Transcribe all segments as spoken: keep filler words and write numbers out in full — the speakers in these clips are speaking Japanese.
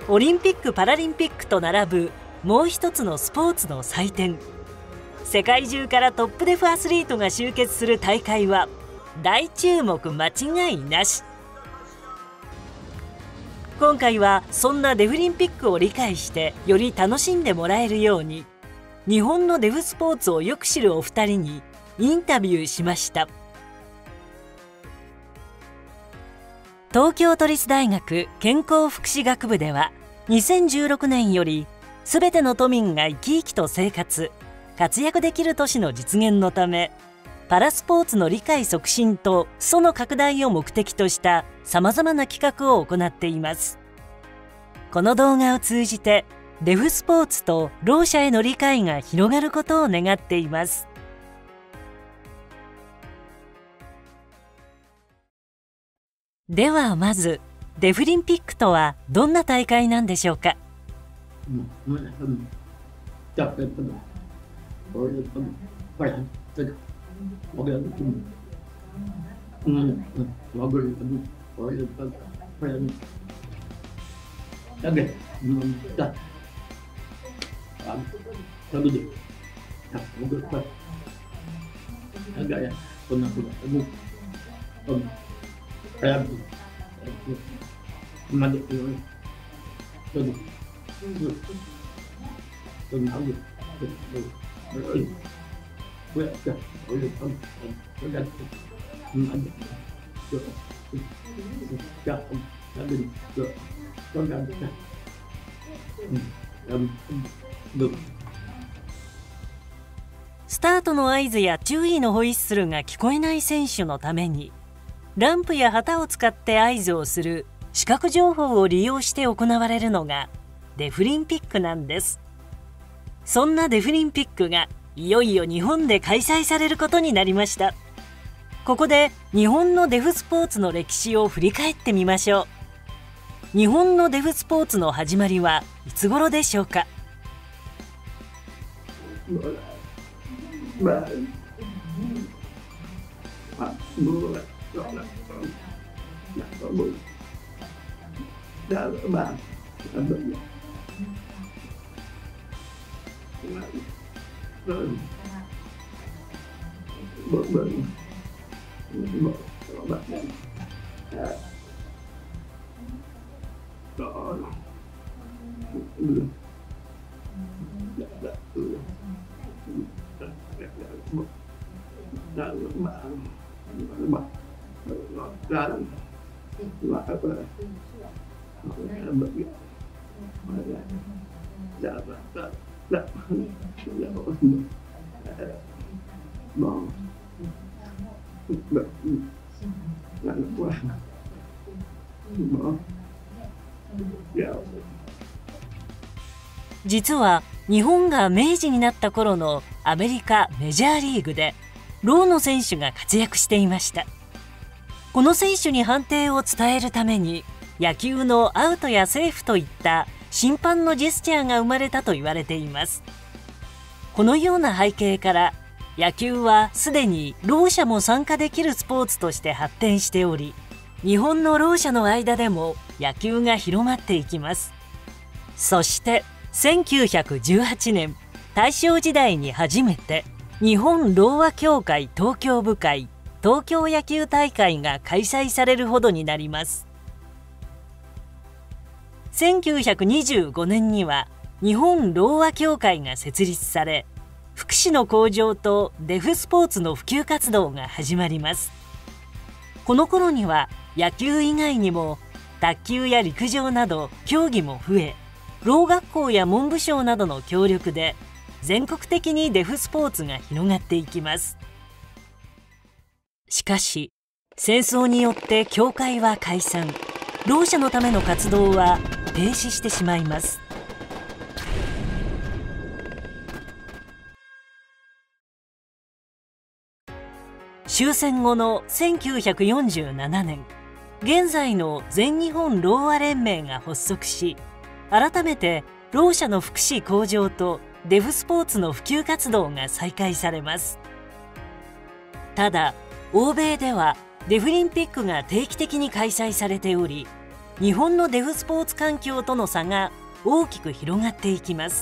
オリンピック・パラリンピックと並ぶもう一つのスポーツの祭典。世界中からトップデフアスリートが集結する大会は大注目間違いなし。今回はそんなデフリンピックを理解してより楽しんでもらえるように、日本のデフスポーツをよく知るお二人にインタビューしました。東京都立大学健康福祉学部ではにせんじゅうろくねんよりすべての都民が生き生きと生活活躍できる都市の実現のため、パラスポーツの理解促進と裾の拡大を目的としたさまざまな企画を行っています。この動画を通じてデフスポーツとろう者への理解が広がることを願っています。ではまずデフリンピックとはどんな大会なんでしょうか。スタートの合図や注意のホイッスルが聞こえない選手のために、ランプや旗を使って合図をする視覚情報を利用して行われるのがデフリンピックなんです。そんなデフリンピックがいよいよ日本で開催されることになりました。ここで日本のデフスポーツの歴史を振り返ってみましょう。日本のデフスポーツの始まりはいつ頃でしょうか。実は日本が明治になった頃のアメリカメジャーリーグでろうの選手が活躍していました。この選手に判定を伝えるために野球のアウトやセーフといった審判のジェスチャーが生まれたと言われています。このような背景から野球はすでにろう者も参加できるスポーツとして発展しており、日本のろう者の間でも野球が広まっていきます。そしてせんきゅうひゃくじゅうはちねん、大正時代に初めて日本ろう和協会東京部会東京野球大会が開催されるほどになります。せんきゅうひゃくにじゅうごねんには日本ろう和協会が設立され、福祉の向上とデフスポーツの普及活動が始まります。この頃には野球以外にも卓球や陸上など競技も増え、ろう学校や文部省などの協力で全国的にデフスポーツが広がっていきます。しかし戦争によって協会は解散、ろう者のための活動は停止してしまいます。終戦後のせんきゅうひゃくよんじゅうななねん、現在の全日本ろう和連盟が発足し、改めてろう者の福祉向上とデフスポーツの普及活動が再開されます。ただ欧米ではデフリンピックが定期的に開催されており、 日本のデフスポーツ環境との差が大きく広がっていきます。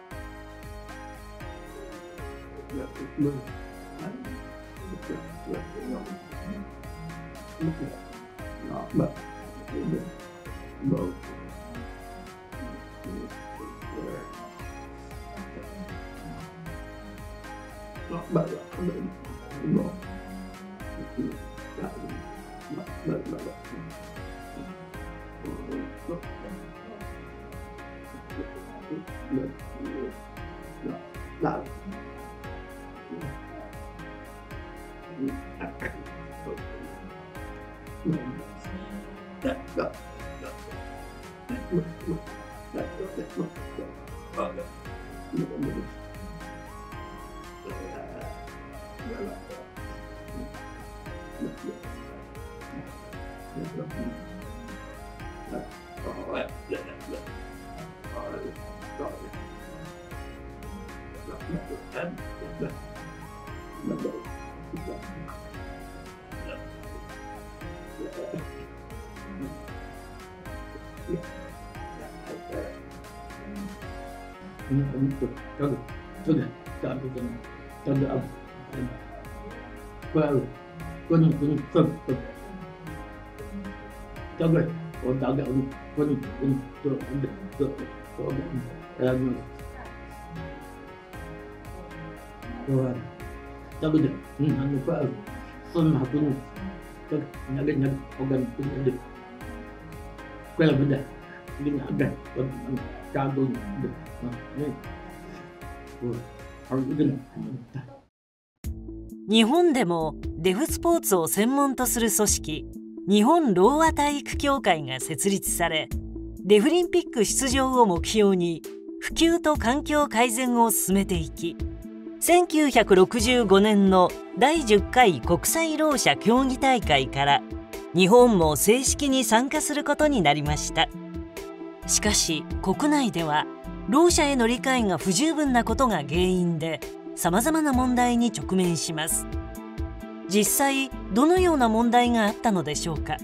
日本でもデフスポーツを専門とする組織、日本ろうあ体育協会が設立され、デフリンピック出場を目標に普及と環境改善を進めていき、せんきゅうひゃくろくじゅうごねんのだいじゅっかい国際ろう者競技大会から日本も正式に参加することになりました。しかし国内ではろう者への理解が不十分なことが原因でさまざまな問題に直面します。実際どのような問題があったのでしょうか。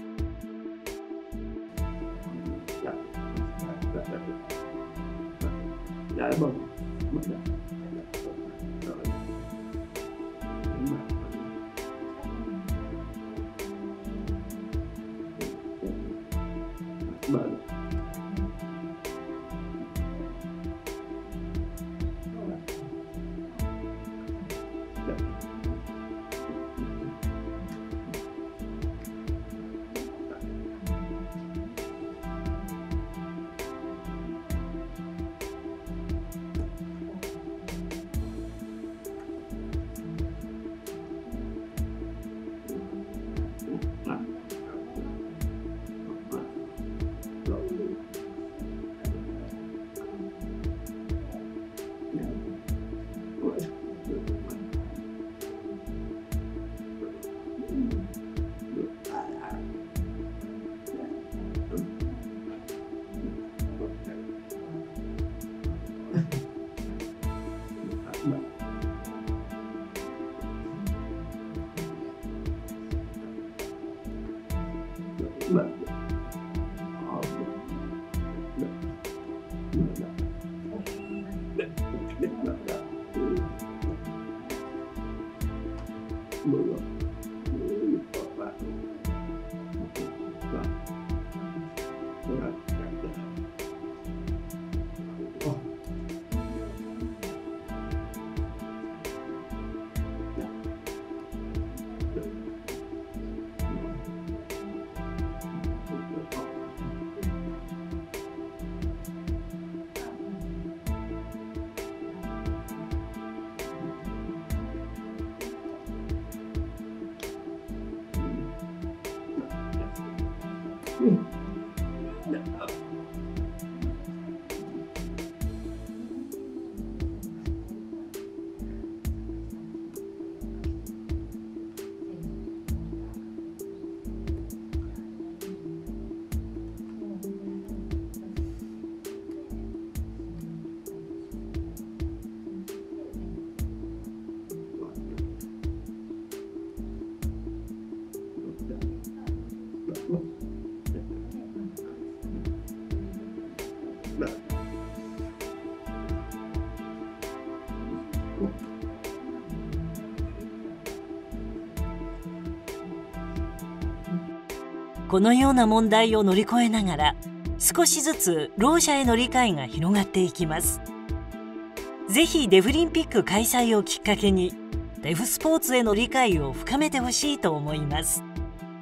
このような問題を乗り越えながら、少しずつろう者への理解が広がっていきます。ぜひデフリンピック開催をきっかけにデフスポーツへの理解を深めてほしいと思います。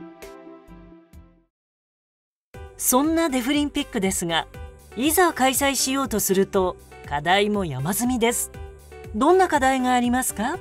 そんなデフリンピックですが、いざ開催しようとすると課題も山積みです。どんな課題がありますか？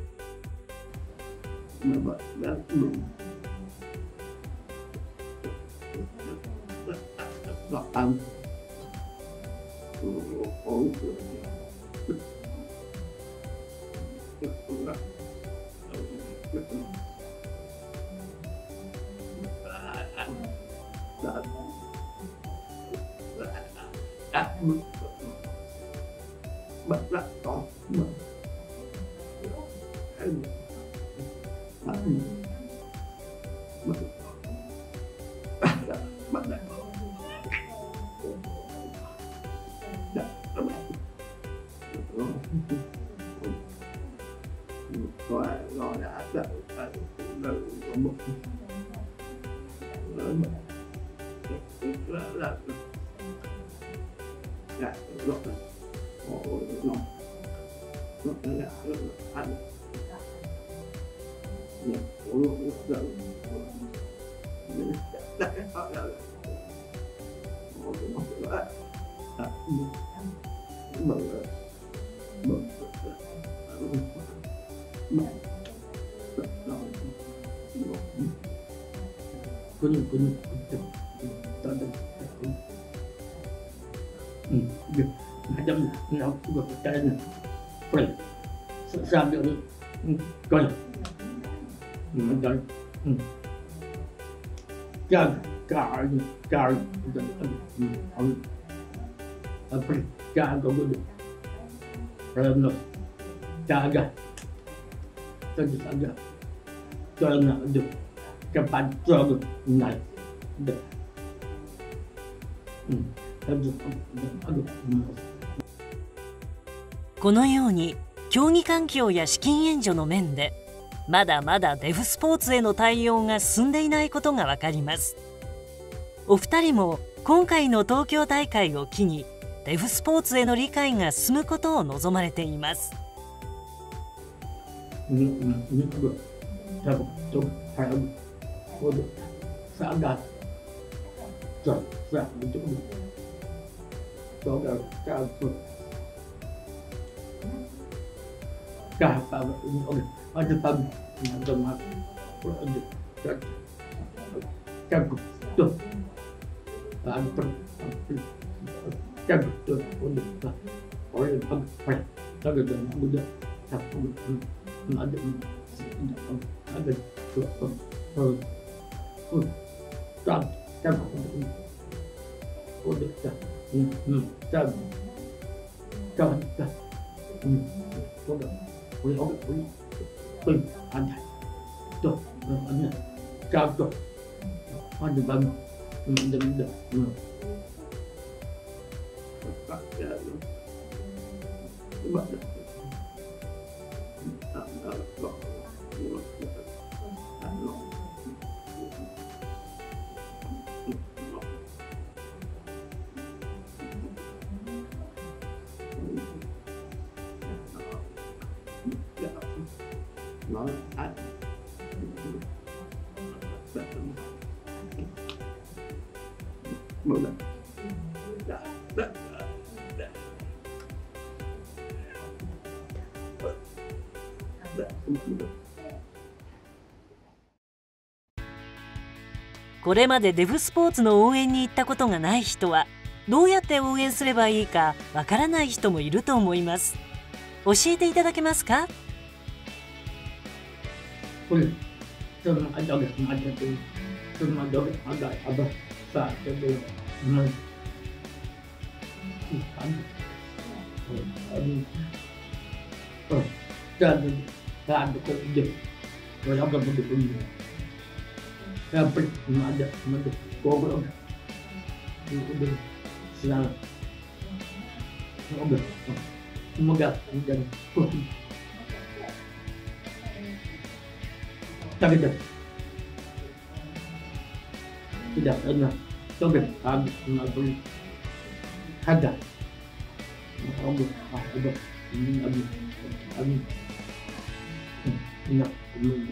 このように競技環境や資金援助の面でまだまだデフスポーツへの対応が進んでいないことがわかります。お二人も今回の東京大会を機にデフスポーツへの理解が進むことを望まれています。これまでデフスポーツの応援に行ったことがない人はどうやって応援すればいいかわからない人もいると思います。教えていただけますか？ semoga dan tapi dah tidak pernah coba habis mengalami ada Allah Allah ini abi abi nak belum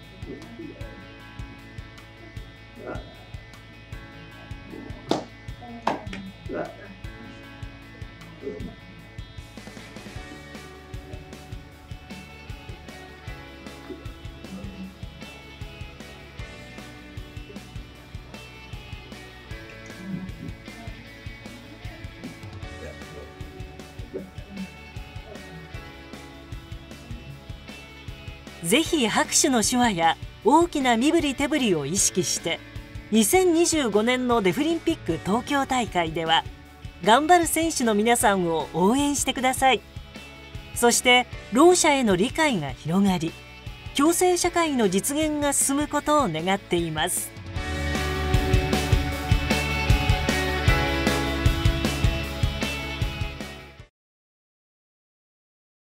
ぜひ拍手の手話や大きな身振り手振りを意識してにせんにじゅうごねんのデフリンピック東京大会では頑張る選手の皆さんを応援してください。そしてろう者への理解が広がり、共生社会の実現が進むことを願っています。